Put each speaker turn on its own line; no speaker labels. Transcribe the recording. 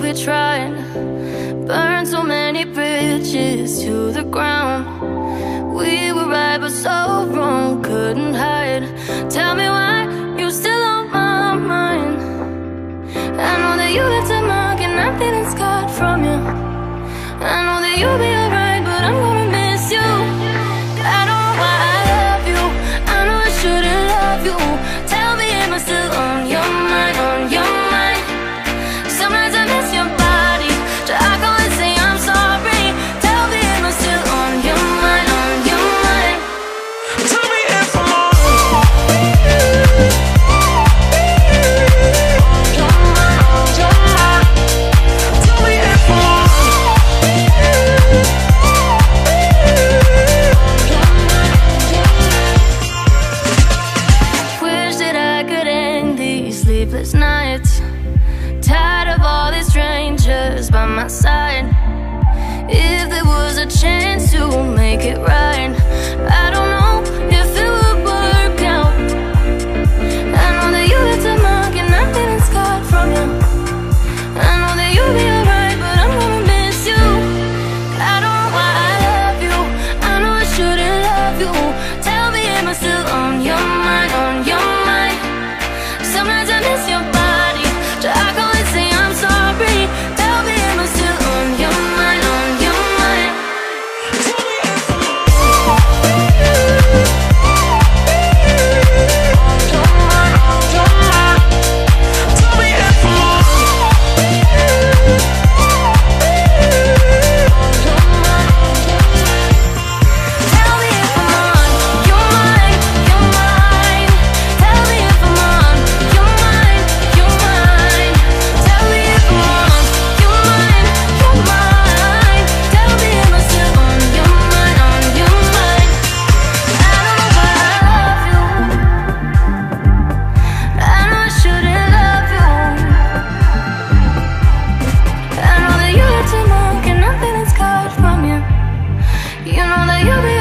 we tried, burned so many bridges to the ground. We were right but so wrong, couldn't hide. Tell me why you still on my mind. I know that you left a mark and I'm feeling scarred from you. I know that you'll be alright, but I'm gonna miss you. I don't know why I love you, I know I shouldn't love you. Tell me, am I still on your mind, on your mind? Sometimes I miss your body, I call and say I'm sorry. Tell me, am I still on your mind, on your mind?
Tell me if I'm on your mind, on your mind. Tell me if I'm on
Wish that I could end these sleepless nights. Tired of all these strangers by my side. If there was a chance to make it right, I don't know if it would work out. I know that you left a mark and I'm feeling scarred from you. I know that you'll be alright, but I'm gonna miss you. I don't know why I love you, I know I shouldn't love you. Tell me, am I still on your mind, on your mind? Sometimes I miss your body, I call and say I'm sorry. Tell me, am I still on your mind, on your mind?
Tell me if I'm on your mind, on your mind. Tell me if I'm on your mind, on your mind.
Tell me if I'm on your mind, your mind. Tell me if I'm on your mind, your mind. Tell me if I'm on your mind, your mind. Tell me, am I still on your mind, on your mind? I don't know why I love you, I know I shouldn't love you. I know that you left a mark and I'm feeling scarred from you. You know that you'll be